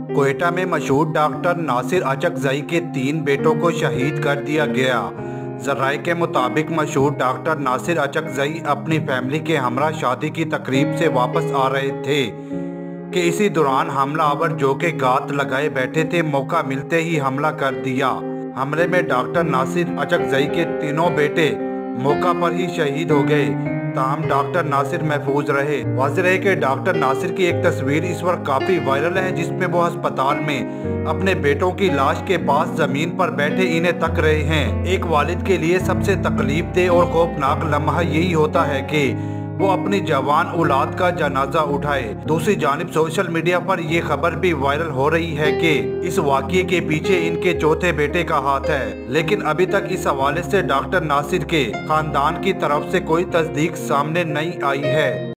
क्वेटा में मशहूर डॉक्टर नासिर अचकजई के 3 बेटों को शहीद कर दिया गया। जराये के मुताबिक मशहूर डॉक्टर नासिर अचकजई अपनी फैमिली के हमरा शादी की तकरीब से वापस आ रहे थे कि इसी दौरान हमलावर जो के गात लगाए बैठे थे, मौका मिलते ही हमला कर दिया। हमले में डॉक्टर नासिर अचकजई के तीनों बेटे मौका पर ही शहीद हो गए, ताहम डॉक्टर नासिर महफूज रहे। वाज़ेह है कि डॉक्टर नासिर की एक तस्वीर इस वक्त काफ़ी वायरल है, जिसमें वो अस्पताल में अपने बेटों की लाश के पास ज़मीन पर बैठे इन्हें तक रहे हैं। एक वालिद के लिए सबसे तकलीफ दे और खौफनाक लम्हा यही होता है कि वो अपनी जवान औलाद का जनाजा उठाए। दूसरी जानिब सोशल मीडिया पर ये खबर भी वायरल हो रही है कि इस वाक़ये के पीछे इनके चौथे बेटे का हाथ है, लेकिन अभी तक इस हवाले से डॉक्टर नासिर के खानदान की तरफ से कोई तस्दीक सामने नहीं आई है।